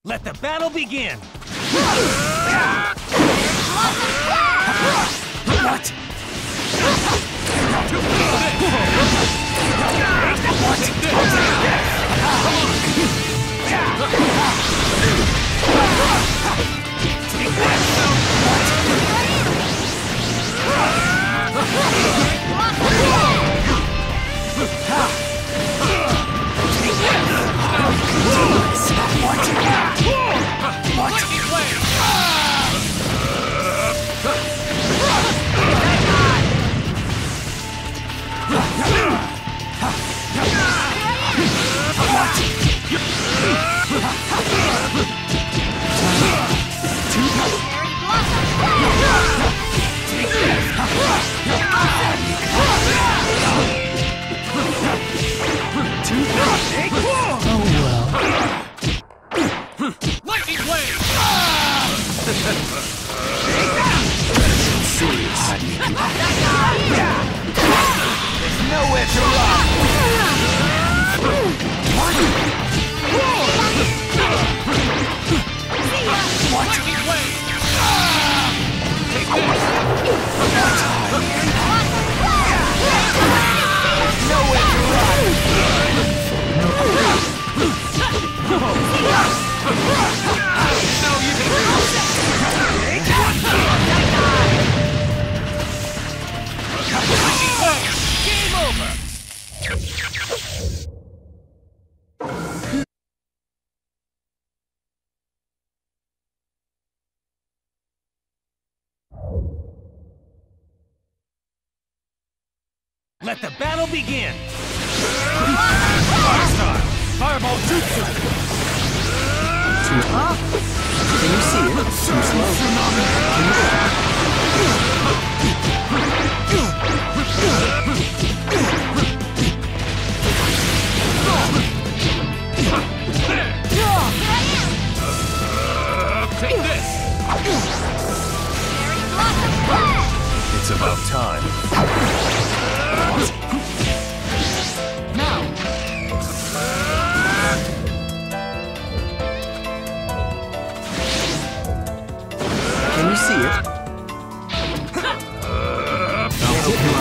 Let the battle begin! What? Let the battle begin! Fireball jutsu! Too hot? Can you see it? Too slow. Take this! It's about time. Now! Can you see it? I'll help you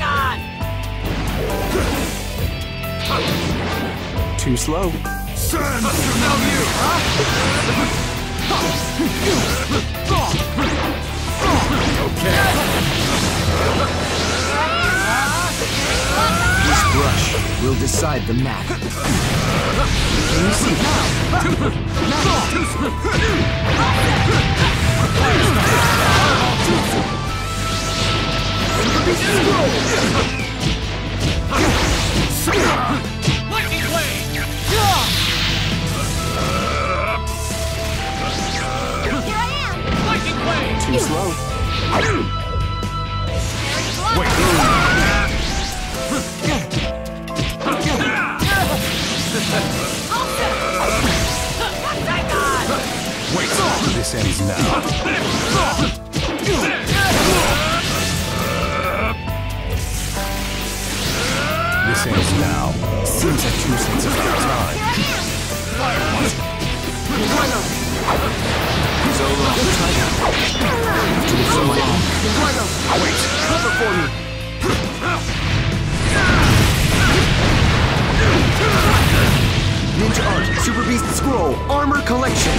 out. Too slow. Send to know you! Okay. This brush will decide the matter. Can you see now? Lightning blade! Lightning blade! Too slow. Wait. Wait. This ends now. This ends now. Seems like 2 cents of our time. So long. So long. Wait. Cover for me. Ninja Art, Super Beast Scroll, Armor Collection.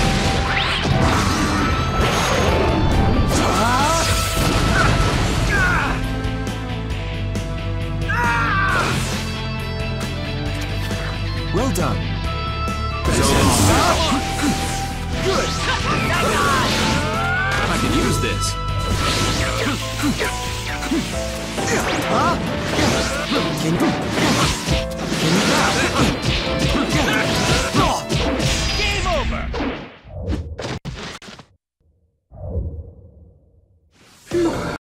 Well done. So long. Good. I can use this. Huh? Can you now?